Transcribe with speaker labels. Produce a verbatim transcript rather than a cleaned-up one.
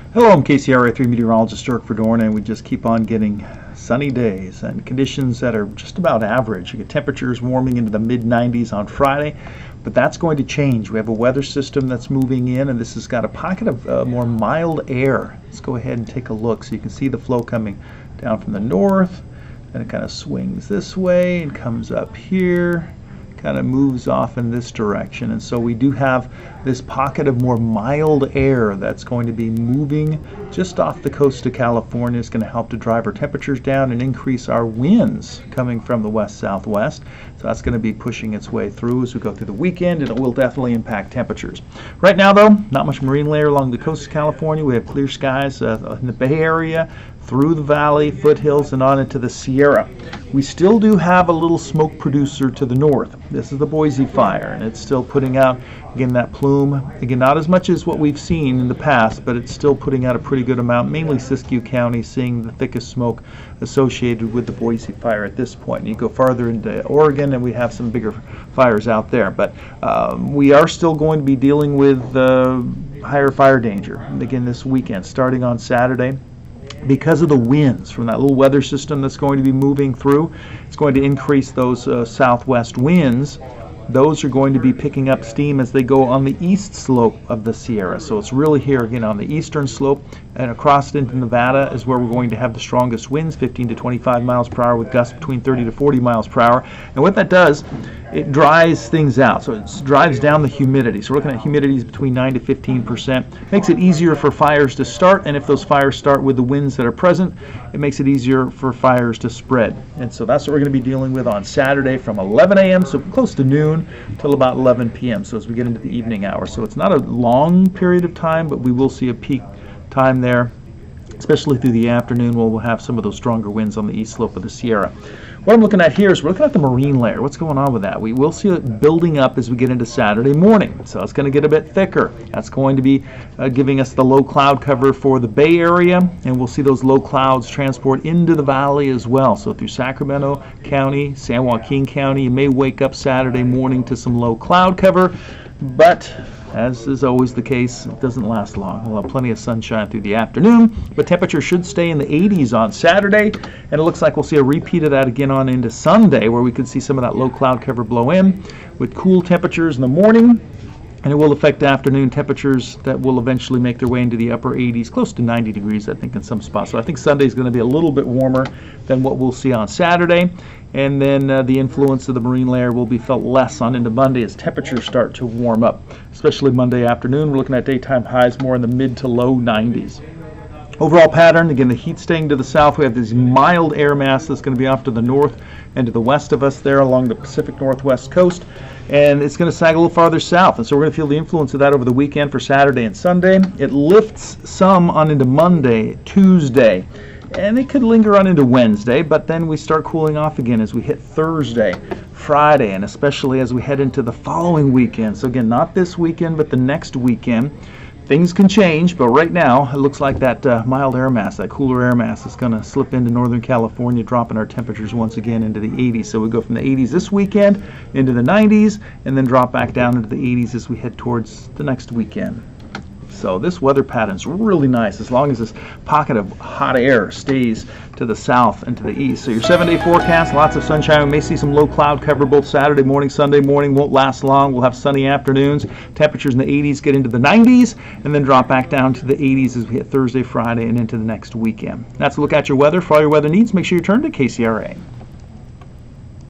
Speaker 1: Hello, I'm K C R A three meteorologist Dirk Verdorn, and we just keep on getting sunny days and conditions that are just about average. You get temperatures warming into the mid nineties on Friday, but that's going to change. We have a weather system that's moving in, and this has got a pocket of uh, more mild air. Let's go ahead and take a look so you can see the flow coming down from the north, and it kind of swings this way and comes up here, kind of moves off in this direction. And so we do have this pocket of more mild air that's going to be moving just off the coast of California. It's going to help to drive our temperatures down and increase our winds coming from the west southwest. So that's going to be pushing its way through as we go through the weekend, and it will definitely impact temperatures. Right now though, not much marine layer along the coast of California. We have clear skies uh, in the Bay Area, through the valley, foothills, and on into the Sierra. We still do have a little smoke producer to the north. This is the Boise fire, and it's still putting out, again, that plume. Again, not as much as what we've seen in the past, but it's still putting out a pretty good amount, mainly Siskiyou County seeing the thickest smoke associated with the Boise fire at this point. And you go farther into Oregon, and we have some bigger fires out there. But um, we are still going to be dealing with uh, higher fire danger, again, this weekend, starting on Saturday. Because of the winds from that little weather system that's going to be moving through, it's going to increase those uh, southwest winds. Those are going to be picking up steam as they go on the east slope of the Sierra. So it's really here again on the eastern slope, and across into Nevada is where we're going to have the strongest winds, fifteen to twenty-five miles per hour with gusts between thirty to forty miles per hour. And what that does, it dries things out. So it drives down the humidity. So we're looking at humidities between nine to fifteen percent. Makes it easier for fires to start, and if those fires start with the winds that are present, it makes it easier for fires to spread. And so that's what we're going to be dealing with on Saturday from eleven A M so close to noon till about eleven P M So as we get into the evening hours. So it's not a long period of time, but we will see a peak time there, especially through the afternoon where we'll have some of those stronger winds on the east slope of the Sierra. What I'm looking at here is we're looking at the marine layer. What's going on with that? We will see it building up as we get into Saturday morning. So it's going to get a bit thicker. That's going to be uh, giving us the low cloud cover for the Bay Area, and we'll see those low clouds transport into the valley as well. So through Sacramento County, San Joaquin County, you may wake up Saturday morning to some low cloud cover, but as is always the case, it doesn't last long. We'll have plenty of sunshine through the afternoon, but temperatures should stay in the eighties on Saturday, and it looks like we'll see a repeat of that again on into Sunday, where we could see some of that low cloud cover blow in with cool temperatures in the morning, and it will affect afternoon temperatures that will eventually make their way into the upper eighties, close to ninety degrees, I think, in some spots. So I think Sunday is going to be a little bit warmer than what we'll see on Saturday. And then uh, the influence of the marine layer will be felt less on into Monday as temperatures start to warm up, especially Monday afternoon. We're looking at daytime highs more in the mid to low nineties. Overall pattern, again, the heat staying to the south. We have this mild air mass that's going to be off to the north and to the west of us there along the Pacific Northwest coast. And it's going to sag a little farther south. And so we're going to feel the influence of that over the weekend for Saturday and Sunday. It lifts some on into Monday, Tuesday, and it could linger on into Wednesday, but then we start cooling off again as we hit Thursday, Friday, and especially as we head into the following weekend. So again, not this weekend, but the next weekend. Things can change, but right now it looks like that uh, mild air mass, that cooler air mass, is going to slip into Northern California, dropping our temperatures once again into the eighties. So we go from the eighties this weekend into the nineties, and then drop back down into the eighties as we head towards the next weekend. So this weather pattern is really nice as long as this pocket of hot air stays to the south and to the east. So your seven-day forecast, lots of sunshine. We may see some low cloud cover both Saturday morning, Sunday morning. Won't last long. We'll have sunny afternoons. Temperatures in the eighties get into the nineties, and then drop back down to the eighties as we hit Thursday, Friday, and into the next weekend. That's a look at your weather. For all your weather needs, make sure you turn to K C R A.